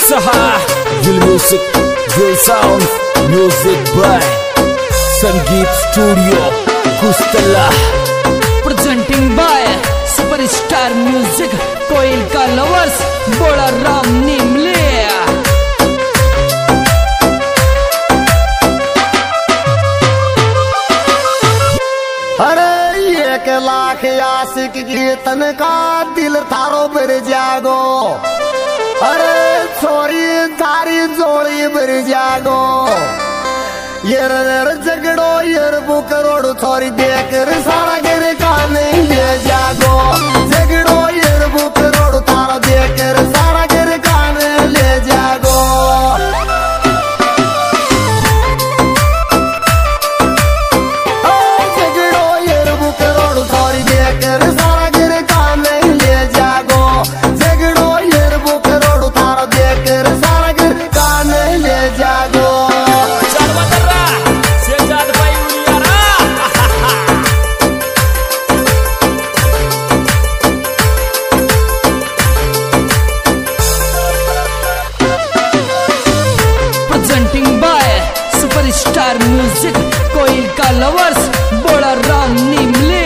सहा दिल म्यूजिक दिल sound music by Sangeet studio कुस्तला प्रेजेंटिंग बाय सुपरस्टार म्यूजिक कोयल का लवर्स बोला राम निमले। अरे 1 लाख आशिक गीतन का दिल थारो भर जागो। अरे छोरी थारी जोड़ी भर जागो। यर झगड़ो यर बुकरोड़ छोरी देकर सारा गिर का नहीं ले जागो। झगड़ो यर बुकरोड़ थारा देकर सारा गिर का नहीं ले जागो। सुपरस्टार म्यूजिक कोयल का लवर्स बोला राम निमले।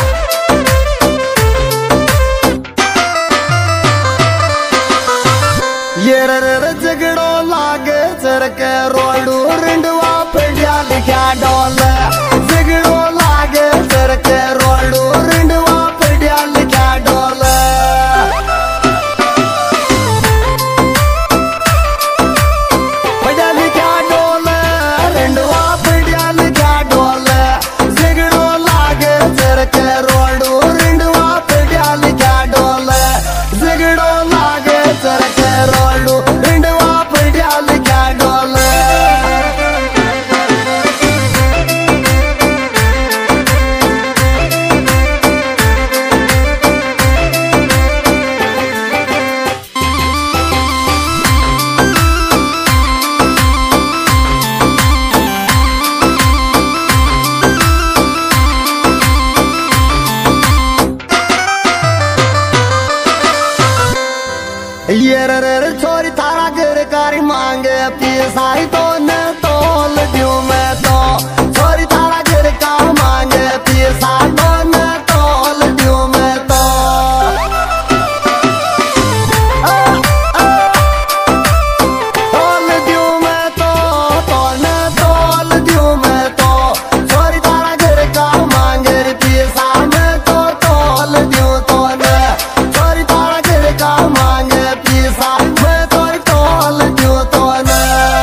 ये झगड़ो लागे चरके रोडू रिंडवा पड़िया लिखा डोल। झगड़ो लागे चरके रोडू रिंडवा पड़िया लिखा डोल। पड़िया लिखा डोल रिंडवा पड़िया लिखा डोल। झगड़ो लागे चरके रोडू रिंडवा पड़िया लिखा डोल। झगड़ो लागे चरके रोडू रिंडवा पड़िया लिखा डोल। ये छोरी थारा घर कारी मांगे पिसाई तो न तोल दूं मैं तो। छोरी थारा घर का मांगे पिसा तो न तोल दूं मैं तो। तोल दूं मैं तो न तोल दूं मैं तो। छोरी थारा घर का मांगे पिसा मैं तो तोल दूं तो न। छोरी थारा घर का मांगे मैं तो तोल दूं तो न।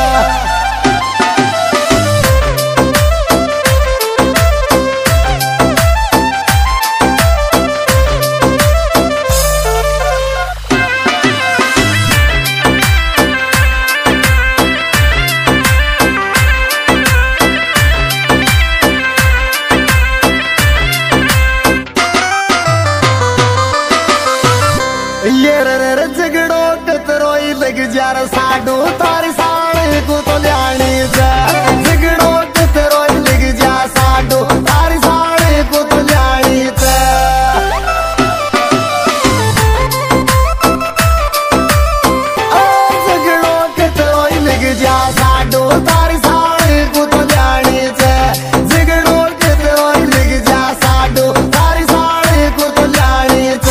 ये झगड़ो कतरोई लग जा साडू तारी साड़ी को तो ल्याणी से। झगड़ो कतरोई लग जा साडू तारी साड़ी को तो ल्याणी से। झगड़ो कतरोई लग जा साडू तारी साड़ी को तो ल्याणी से। झगड़ो कतरोई लग जा साडू तारी साड़ी को तो ल्याणी से।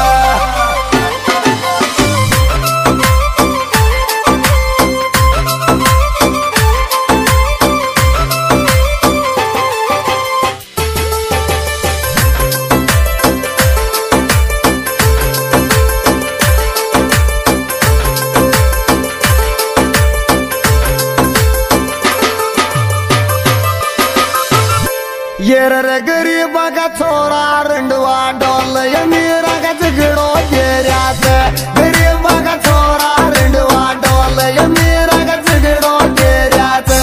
ये गरीब का छोरा रंडवा डोल ये मेरा का झगड़ो तेरा से। गरीब का छोरा रंडवा डोल ये मेरा का झगड़ो तेरा से।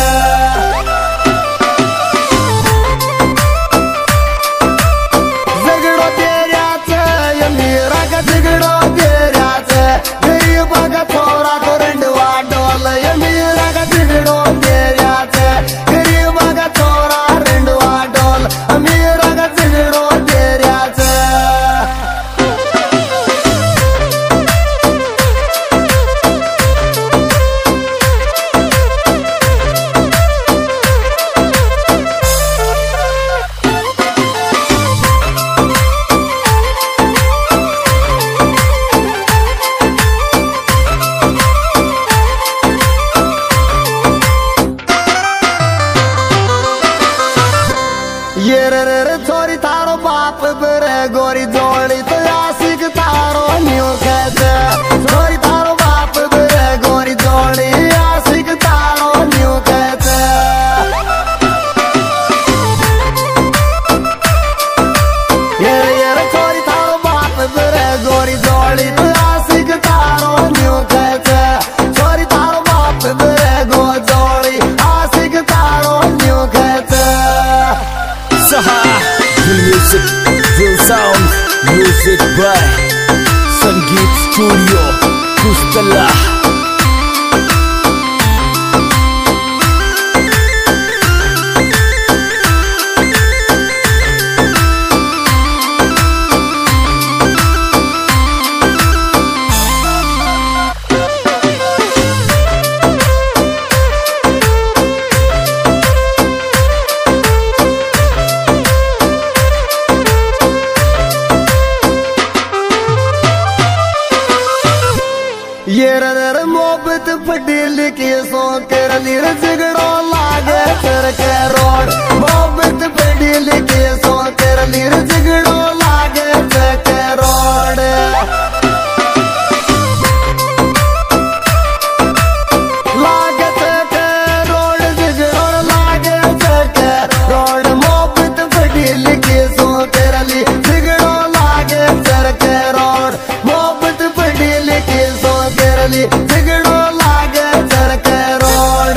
झगड़ो तेरा से ये मेरा का झगड़ो तेरा से। गरीब का छोरा तो रंडवा डोल ये मेरा का झगड़ो तेरा से। गरीब का छोरा रंडवा डोल मेरा का झगड़ो तेरा Kustala. ये रर मोहब्बत पटेल के सो कर लीर झगड़ो लागे सर के रोड मोहब्बत पटेल के सो कर लीर झगड़ो लागे सर के रोड लागे सर के रोड झगड़ो लागे सर के रोड मोहब्बत पटेल के सो कर लीर झगड़ो लागे सर के रोड मोहब्बत पटेल के सो झगड़ो लागे सर के रोड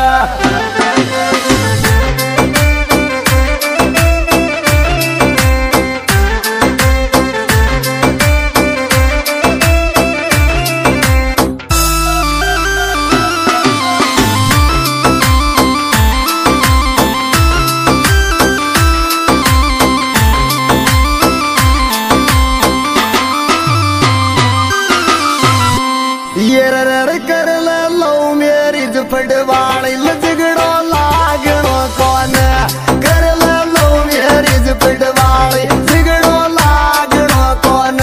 ये रर कर लो मेरी झपटवाड़ी झगड़ो लागणो कौन कर लो मेरी झपटवाड़ी झगड़ो लागणो कौन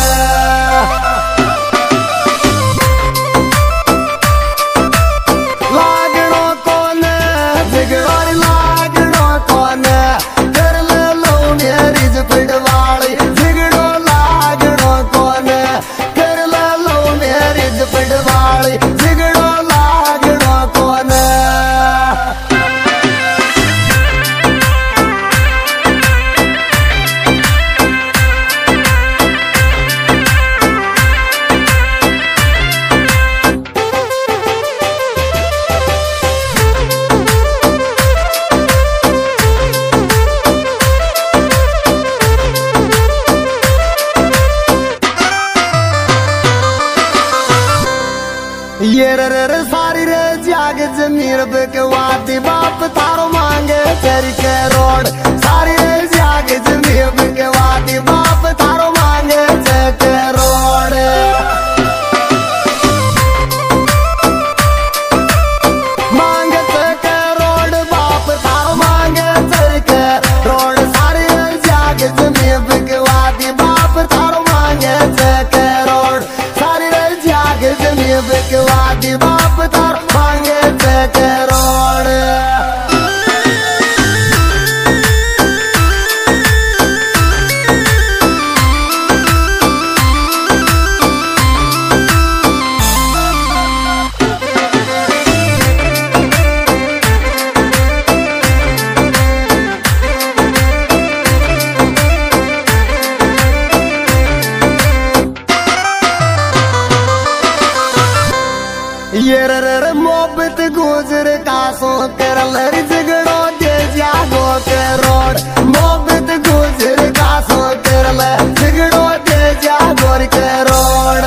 लागणो कौन झगड़ो लागणो कौन कर लो मेरी झपटवाड़ी झगड़ो लागणो कौन कर लो मेरी झपटवाड़ी झगड़ो लागणो कौन ये रर सारी रे जाग जमीर बकवाती बाप थारो मांगे सर के रोड सारी रे जाग जमीर बकवाती बाप थारो मांगे सर के रोड मांगे सर के रोड बाप थारो मांगे सर के रोड सारी रे जाग जमीर बकवाती बाप थारो मांगे सर के रोड सारी रे जाग जमीर बकवाती बाप थारो मांगे सर के रोड ये रर मोहब्बत गुजर कासों कर लर झगड़ो दे जागो के रोड मोहब्बत गुजर कासों कर लर झगड़ो दे जागो के रोड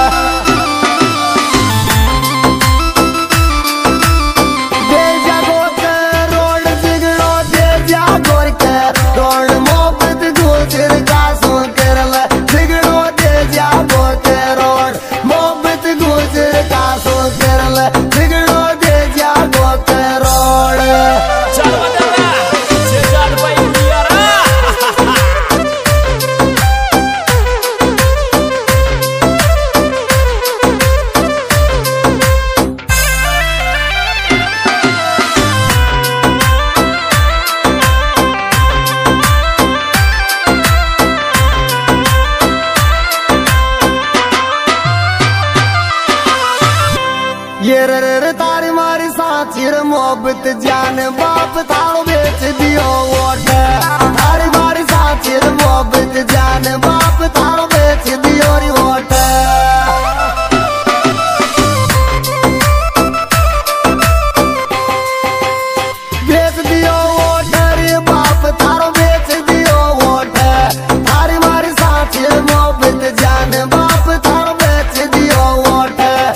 दे जागो के रोड झगड़ो दे जागो के रोड मोहब्बत गुजर कासों कर लर झगड़ो दे जागो के रोड मोहब्बत गुजर कासों कर लर झगड़ो दे जागो के रोड चल बदला से जान भाई यारा ये रर तारी मारी साथी रे मोहब्बत जान बाप थारो बेच दियो वोट तारी मारी साथी रे मोहब्बत जान बाप थारो बेच दियो री वोट बेच दियो वोट रे बाप थारो बेच दियो वोट तारी मारी साथी रे मोहब्बत जान बाप थारो बेच दियो वोट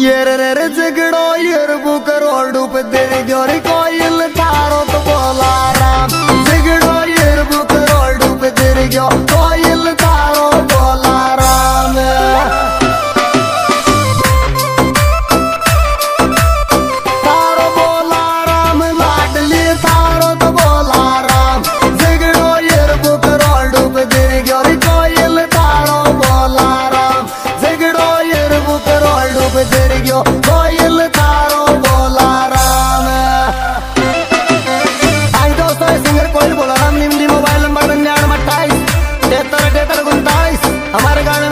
ये रे झगड़ो ये बुक रोड पे तेरे जोरी कोयल तारो तो बोला राम झगड़ो ये बुक रोड पे तेरे जो कोयल तारो बोला राम तारो बोला राम लाडली तारो तो बोला राम झगड़ो ये बुक रोड पे तेरे जोरी कोयल तारो बोला राम झगड़ो ये बुक रोड पे तेरे जो कोयल तारो बोला राम। आज दोस्तों सिंगर कोयल बोला राम निम्ली मोबाइल नंबर 99 28 73 43 39 हमारे गाने